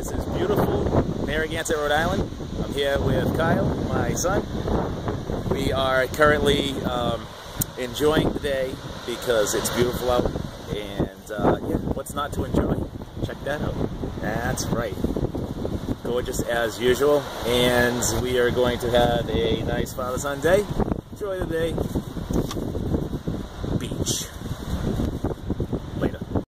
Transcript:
This is beautiful Narragansett, Rhode Island. I'm here with Kyle, my son. We are currently enjoying the day because it's beautiful out, and yeah, what's not to enjoy? Check that out. That's right. Gorgeous as usual, and we are going to have a nice father-son day. Enjoy the day.